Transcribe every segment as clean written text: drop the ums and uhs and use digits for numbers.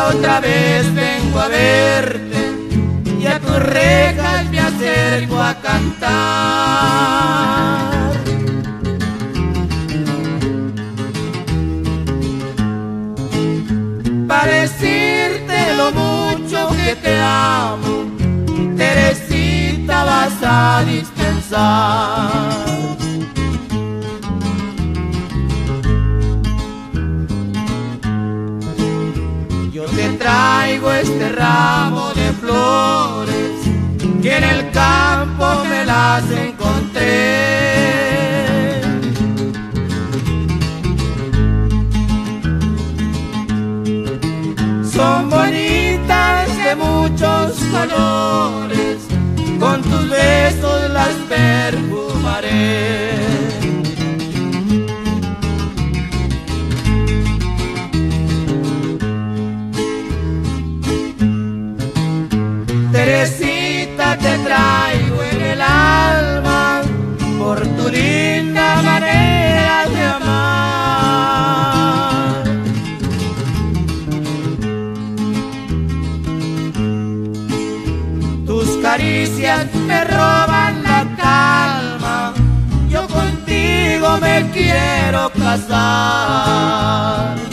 otra vez vengo a verte y a tus rejas me acerco a cantar. Para decirte lo mucho que te amo, Teresita, vas a dispensar. Yo te traigo este ramo de flores que en el campo me las encontré. Son bonitas de muchos colores, con tus besos las perfumaré. Teresita, te traigo en el alma por tu linda manera de amar. Tus caricias me roban la calma, yo contigo me quiero casar.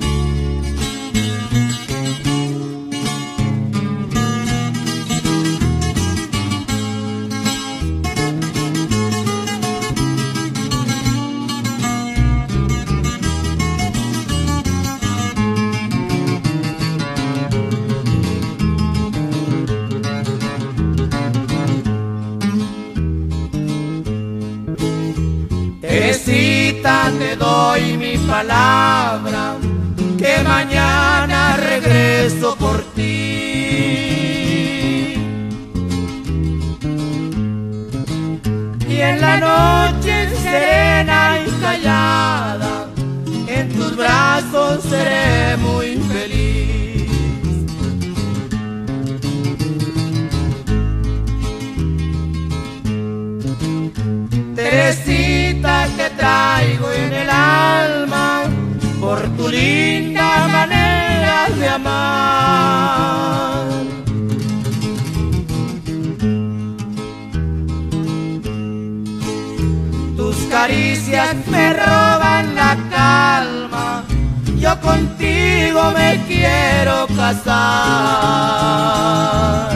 Teresita, te doy mi palabra que mañana regreso por ti. Y en la noche serena y callada, en tus brazos seré muy feliz. Teresita, te traigo en el alma por tu linda manera de amar. Tus caricias me roban la calma, yo contigo me quiero casar.